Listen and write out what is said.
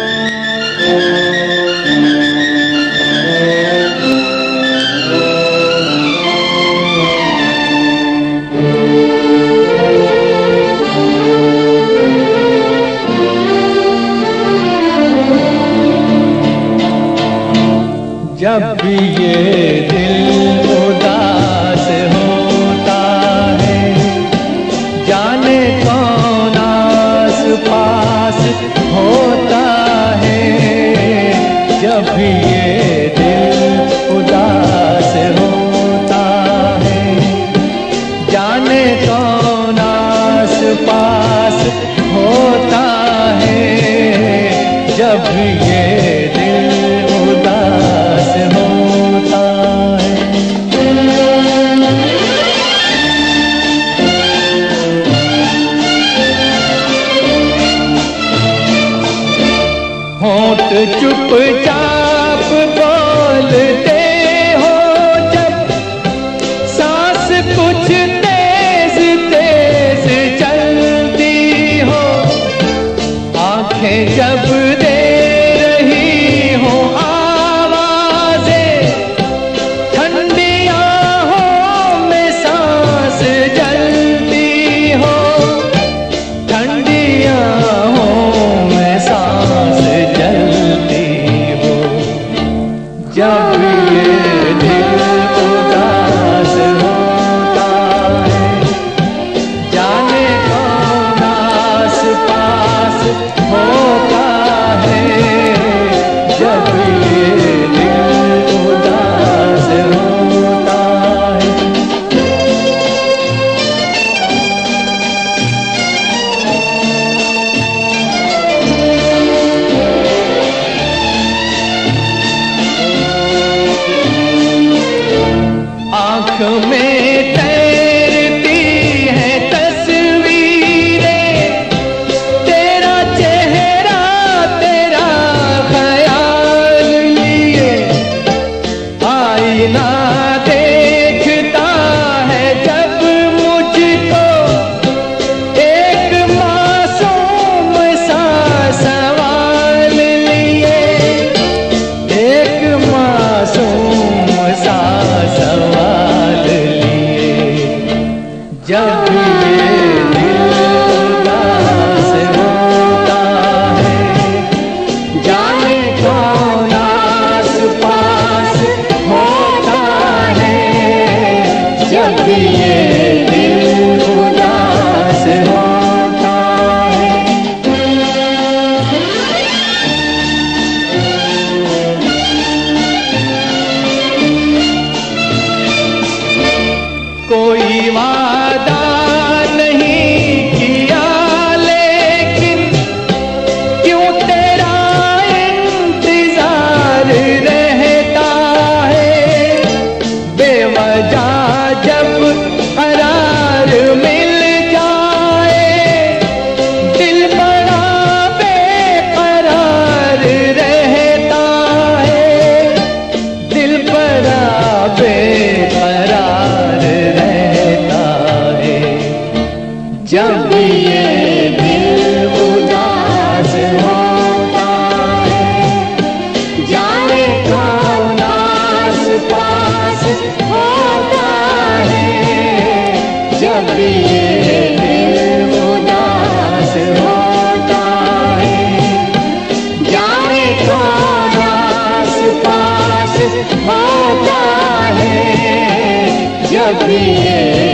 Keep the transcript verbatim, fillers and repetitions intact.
जब भी ये दिल उदास होता है, जाने कौन आस पास होता है। जब भी ये दिल उदास होता है, जाने कौन आस पास होता है। जब भी ये दिल उदास होता है। होंठ चुपचाप बोलते हो जब, सांस कुछ तेज तेज चलती हो। आंखें जब दे रही हो आवाज़ें, ठंडी आहों में सांस जलती हो। ठंडी आहों में सांस जलती हो। जब ये दिल उदास होता है, जाने कौन आस पास होता है। जब ये दिल उदास होता है। आँख में तैरती है तस्वीरें, तेरा चेहरा तेरा ख्याल लिए। आईना देखता है जब मुझको, एक मासूम सा सवाल लिए। एक मासूम सा सवाल लिए। जब ये दिल उदास होता है, जाने कौन आस पास होता है। जब ये दिल उदास होता है। कोई वादा नहीं किया लेकिन, क्यों तेरा इंतजार रहता है। बेवजह जब करार मिल जाए, दिल बड़ा बेकरार रहता है। दिल बड़ा बेकरार रहता है। जब ये दिल उदास होता है, जाने कौन आस पास होता है। जब ये दिल उदास होता है, जाने कौन आस पास होता है। जब ये